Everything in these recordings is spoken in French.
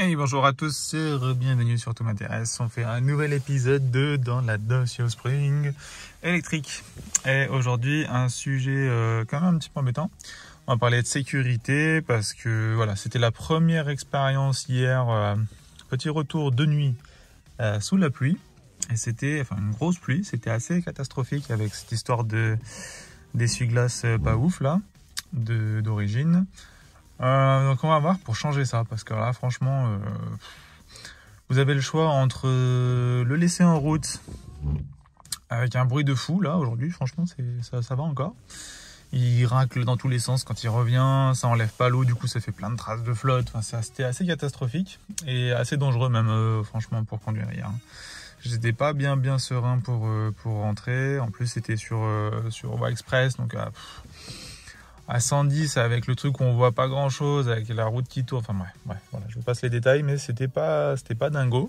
Hey, bonjour à tous, c'est bienvenue sur Tout m'intéresse. On fait un nouvel épisode de Dans la Dacia Spring électrique. Et aujourd'hui, un sujet quand même un petit peu embêtant. On va parler de sécurité parce que voilà, c'était la première expérience hier, petit retour de nuit sous la pluie. Et c'était une grosse pluie, c'était assez catastrophique avec cette histoire d'essuie-glace pas ouf là, d'origine. Donc on va voir pour changer ça, parce que là franchement vous avez le choix entre le laisser en route avec un bruit de fou. Là aujourd'hui franchement ça va encore, il racle dans tous les sens quand il revient, ça enlève pas l'eau, du coup ça fait plein de traces de flotte. C'était assez catastrophique et assez dangereux même franchement pour conduire hier. J'étais pas bien serein pour rentrer, en plus c'était sur voie express, donc à 110 avec le truc où on voit pas grand chose, avec la route qui tourne, bref, voilà, je vous passe les détails, mais c'était pas dingo.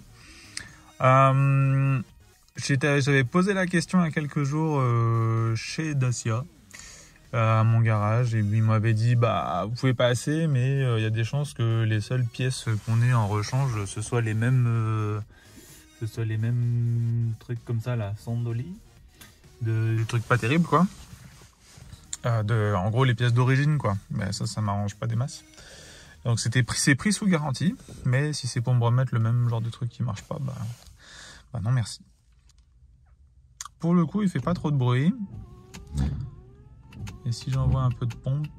J'avais posé la question il y a quelques jours chez Dacia, à mon garage, et lui m'avait dit vous pouvez passer, mais il y a des chances que les seules pièces qu'on ait en rechange ce soit les mêmes trucs comme ça là, Sandoli, des trucs pas terribles quoi. En gros les pièces d'origine quoi, mais ça m'arrange pas des masses, donc c'est pris sous garantie, mais si c'est pour me remettre le même genre de truc qui marche pas, non merci. Pour le coup il fait pas trop de bruit, et si j'envoie un peu de pompe,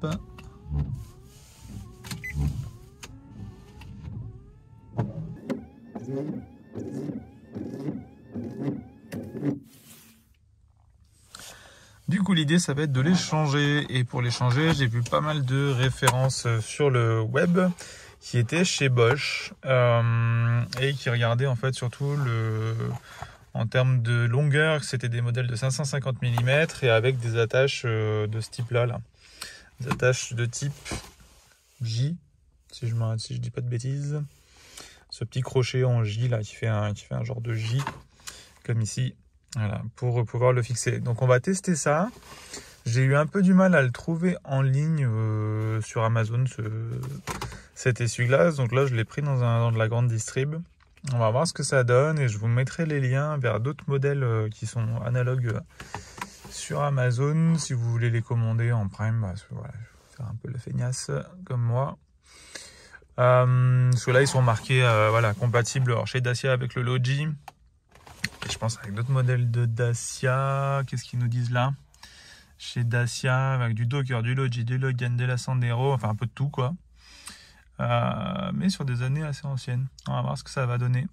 du coup l'idée ça va être de les changer, et pour les changer j'ai vu pas mal de références sur le web qui étaient chez Bosch et qui regardaient en fait surtout en termes de longueur, c'était des modèles de 550 mm et avec des attaches de ce type là, des attaches de type J, si je dis pas de bêtises, ce petit crochet en J là qui fait un genre de J comme ici. Voilà, pour pouvoir le fixer. Donc on va tester ça. J'ai eu un peu du mal à le trouver en ligne sur Amazon, cet essuie-glace. Donc là je l'ai pris dans de la grande distrib. On va voir ce que ça donne et je vous mettrai les liens vers d'autres modèles qui sont analogues sur Amazon si vous voulez les commander en Prime. Voilà, je vais faire un peu le feignasse comme moi. Ceux-là ils sont marqués compatibles chez Dacia avec le Logi. Et je pense avec d'autres modèles de Dacia. Qu'est-ce qu'ils nous disent là? Chez Dacia, avec du Docker, du Logi, du Logan, de la Sandero, enfin un peu de tout quoi. Mais sur des années assez anciennes. On va voir ce que ça va donner.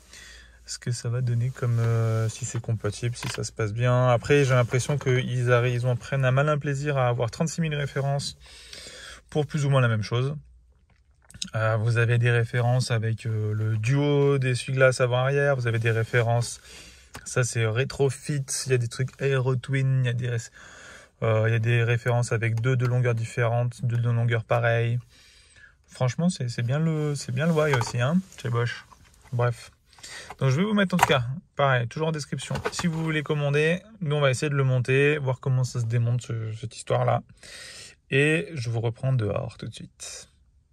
Comme si c'est compatible, si ça se passe bien. Après j'ai l'impression qu'ils en prennent un malin plaisir à avoir 36 000 références pour plus ou moins la même chose. Vous avez des références avec le duo d'essuie-glace avant-arrière, vous avez des références, ça c'est Retrofit, il y a des trucs Aerotwin, il y a des références avec deux de longueurs différentes, deux de longueurs pareilles. Franchement c'est bien le why aussi chez Bosch. Bref, donc je vais vous mettre en tout cas, pareil, toujours en description, si vous voulez commander. Nous on va essayer de le monter, voir comment ça se démonte cette histoire là, et je vous reprends dehors tout de suite.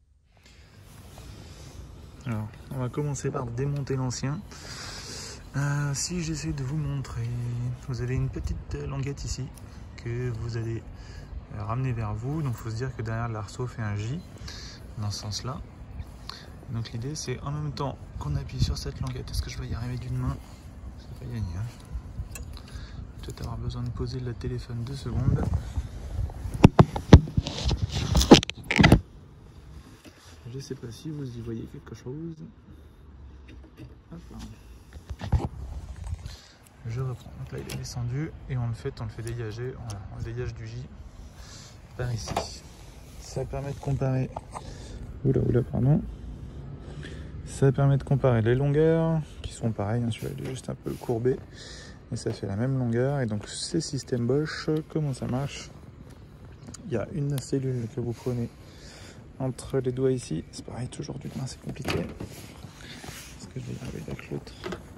Alors, on va commencer par démonter l'ancien. Si j'essaie de vous montrer, vous avez une petite languette ici que vous allez ramener vers vous. Donc, il faut se dire que derrière l'arceau fait un J dans ce sens-là. Donc, l'idée, c'est en même temps qu'on appuie sur cette languette. Est-ce que je vais y arriver d'une main? C'est pas gagné. Peut-être avoir besoin de poser le téléphone 2 secondes. Je sais pas si vous y voyez quelque chose. Hop. Je reprends. Donc là il est descendu et on le fait dégager. Voilà, on dégage du J par ici. Ça permet de comparer. Ça permet de comparer les longueurs qui sont pareilles. Celui-là il est juste un peu courbé, mais ça fait la même longueur. Et donc ces systèmes Bosch, comment ça marche? Il y a une cellule que vous prenez entre les doigts ici, c'est pareil, toujours d'une main c'est compliqué. Est-ce que je vais y arriver avec l'autre?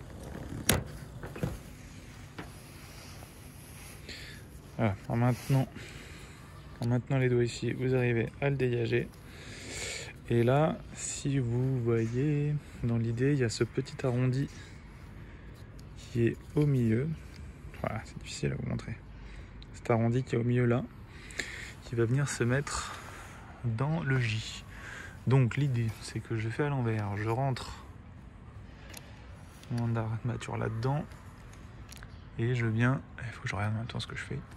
Voilà, en maintenant les doigts ici, vous arrivez à le dégager. Et là, si vous voyez, dans l'idée, il y a ce petit arrondi qui est au milieu. Voilà, c'est difficile à vous montrer. Cet arrondi qui est au milieu là, qui va venir se mettre dans le J. Donc l'idée, c'est que je fais à l'envers. Je rentre mon armature là-dedans. Et je viens, il faut que je regarde en même temps ce que je fais,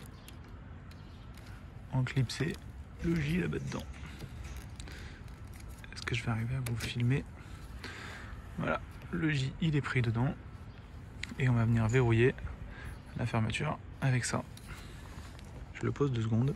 enclipser le J là-bas dedans. Est-ce que je vais arriver à vous filmer? Voilà, le J il est pris dedans. Et on va venir verrouiller la fermeture avec ça. Je le pose 2 secondes.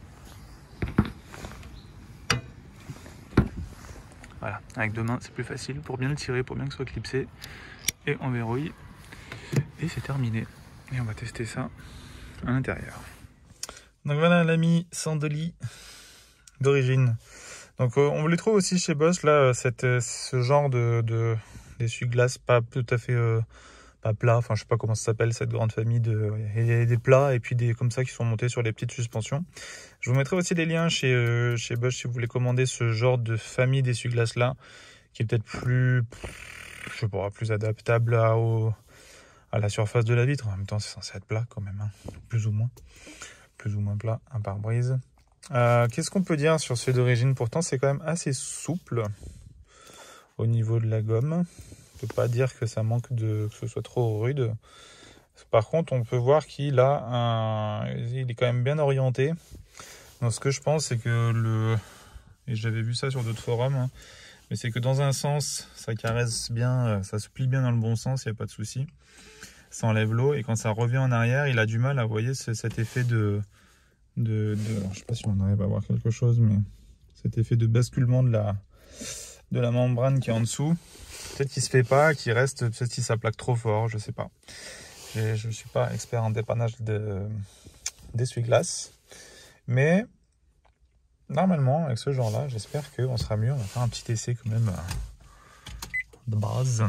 Voilà, avec 2 mains c'est plus facile pour bien le tirer, pour bien que ce soit clipsé. Et on verrouille. Et c'est terminé. Et on va tester ça à l'intérieur. Donc voilà l'ami Sandoli d'origine. Donc on les trouve aussi chez Bosch là, ce genre d'essuie-glace pas tout à fait pas plat, enfin je sais pas comment ça s'appelle cette grande famille il y a des plats et puis des comme ça qui sont montés sur les petites suspensions. Je vous mettrai aussi des liens chez Bosch si vous voulez commander ce genre de famille d'essuie-glace là, qui est peut-être plus, je sais pas, plus adaptable à la surface de la vitre. En même temps c'est censé être plat quand même, hein. Plus ou moins plat, un pare-brise. Qu'est-ce qu'on peut dire sur ceux d'origine? Pourtant c'est quand même assez souple au niveau de la gomme. On peut pas dire que ça manque que ce soit trop rude. Par contre on peut voir qu'il est quand même bien orienté. Donc ce que je pense c'est que et j'avais vu ça sur d'autres forums, hein, mais c'est que dans un sens ça caresse bien, ça se plie bien dans le bon sens, il n'y a pas de souci. Ça enlève l'eau et quand ça revient en arrière il a du mal à, vous voyez, cet effet alors, je sais pas si on arrive à voir quelque chose, mais cet effet de basculement de la membrane qui est en dessous, peut-être qu'il se fait pas, qu'il reste, peut-être si ça plaque trop fort, je sais pas. Je suis pas expert en dépannage d'essuie-glace, mais normalement avec ce genre là j'espère qu'on sera mieux. On va faire un petit essai quand même de base.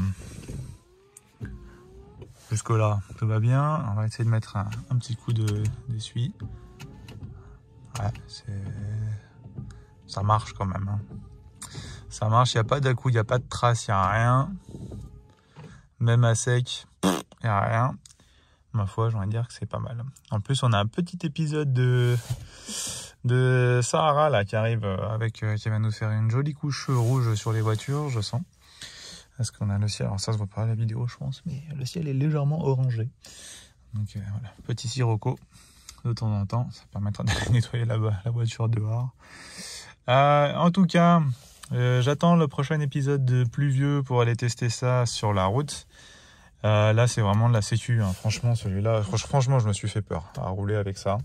Jusque là tout va bien, on va essayer de mettre un petit coup d'essuie. Ouais, ça marche quand même, hein. Ça marche, il n'y a pas d'à-coup, il n'y a pas de trace, il n'y a rien. Même à sec, il n'y a rien. Ma foi, j'ai envie de dire que c'est pas mal. En plus, on a un petit épisode de Sahara là qui arrive qui va nous faire une jolie couche rouge sur les voitures, je sens. Parce qu'on a le ciel, alors ça se voit pas à la vidéo, je pense, mais le ciel est légèrement orangé. Donc voilà, petit sirocco de temps en temps, ça permettra de nettoyer la voiture dehors. En tout cas, j'attends le prochain épisode de pluvieux pour aller tester ça sur la route. Là c'est vraiment de la sécu, hein. Franchement celui-là, franchement je me suis fait peur à rouler avec ça.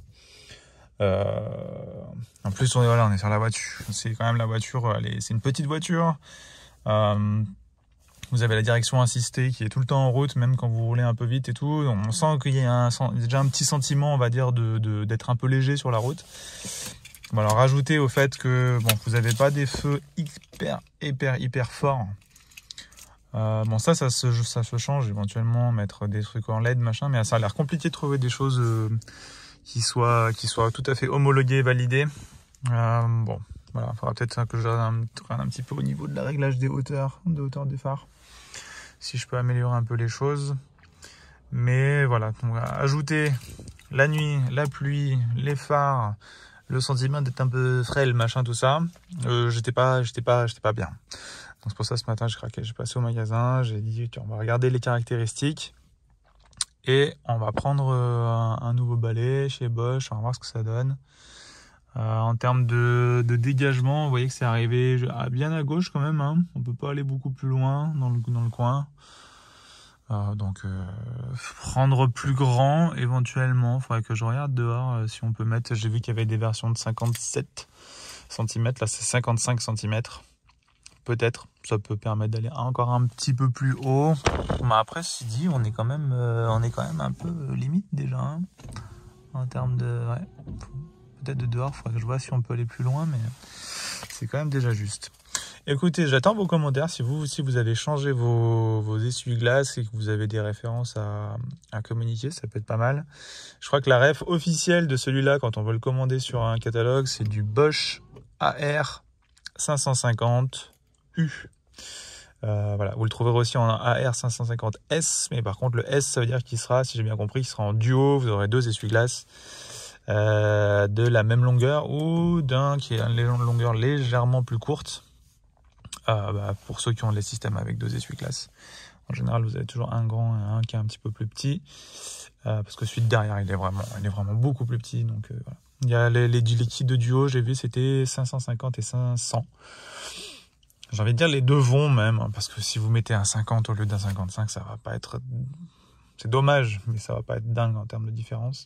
En plus on est sur la voiture, c'est quand même la voiture, c'est une petite voiture. Vous avez la direction assistée qui est tout le temps en route, même quand vous roulez un peu vite et tout. On sent qu'il y a déjà un petit sentiment, on va dire, d'être un peu léger sur la route. Bon, alors rajoutez au fait que vous n'avez pas des feux hyper forts. Bon ça se change éventuellement, mettre des trucs en LED machin, mais ça a l'air compliqué de trouver des choses qui soient tout à fait homologuées, validées. Bon voilà, il faudra peut-être que je regarde un petit peu au niveau de la réglage des hauteurs, des phares, si je peux améliorer un peu les choses. Mais voilà, on va ajouter la nuit, la pluie, les phares, le sentiment d'être un peu frêle, machin, tout ça. J'étais pas bien. Donc c'est pour ça ce matin j'ai craqué, j'ai passé au magasin, j'ai dit on va regarder les caractéristiques et on va prendre un nouveau balai chez Bosch, on va voir ce que ça donne. En termes de dégagement, vous voyez que c'est arrivé bien à gauche quand même, hein. On peut pas aller beaucoup plus loin dans le coin. Donc prendre plus grand éventuellement, il faudrait que je regarde dehors si on peut mettre. J'ai vu qu'il y avait des versions de 57 cm, là c'est 55 cm. Peut-être, ça peut permettre d'aller encore un petit peu plus haut. Mais après, ceci dit, on est quand même un peu limite déjà, hein, en termes de... Ouais. Peut-être de dehors, il faudrait que je vois si on peut aller plus loin, mais c'est quand même déjà juste. Écoutez, j'attends vos commentaires. Si vous avez changé vos essuie-glaces et que vous avez des références à communiquer, ça peut être pas mal. Je crois que la ref officielle de celui-là, quand on veut le commander sur un catalogue, c'est du Bosch AR 550 Voilà, vous le trouverez aussi en AR550S, mais par contre le S, ça veut dire qu'il sera, si j'ai bien compris, qu'il sera en duo. Vous aurez 2 essuie-glaces de la même longueur ou d'un qui est une longueur légèrement plus courte. Pour ceux qui ont les systèmes avec 2 essuie-glaces. En général, vous avez toujours un grand et un qui est un petit peu plus petit, parce que celui de derrière, il est vraiment beaucoup plus petit. Donc voilà. Il y a les kits de duo, j'ai vu, c'était 550 et 500. J'ai envie de dire les deux vont même, hein, parce que si vous mettez un 50 au lieu d'un 55, ça va pas être... C'est dommage, mais ça va pas être dingue en termes de différence.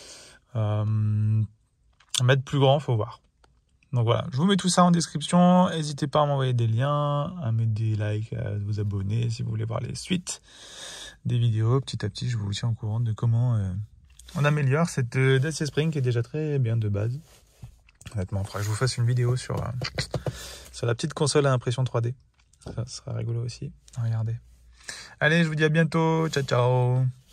Mettre plus grand, faut voir. Donc voilà, je vous mets tout ça en description. N'hésitez pas à m'envoyer des liens, à mettre des likes, à vous abonner si vous voulez voir les suites des vidéos. Petit à petit, je vous tiens au courant de comment on améliore cette Dacia Spring qui est déjà très bien de base. Honnêtement, il faudra que je vous fasse une vidéo sur la petite console à impression 3D. Ça sera rigolo aussi. Regardez. Allez, je vous dis à bientôt. Ciao, ciao.